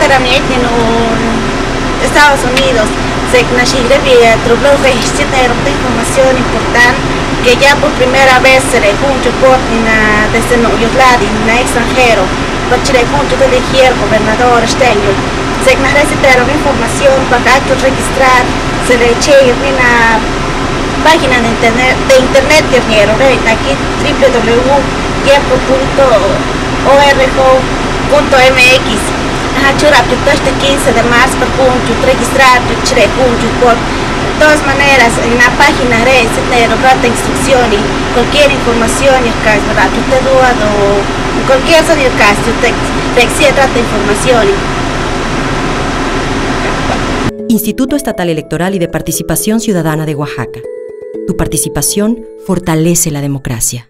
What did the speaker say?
claramente en Estados Unidos se registrar de información importante que ya por primera vez se le junto desde Nueva York en el extranjero para se le junto de elegir gobernador esteño se necesita información para registrar se le eche una página de internet que quiero aquí www.tiempo.org.mx este 15 de marzo para registrar de todas maneras en la página se te instrucciones cualquier información cualquier caso te información. Instituto Estatal Electoral y de Participación Ciudadana de Oaxaca. Tu participación fortalece la democracia.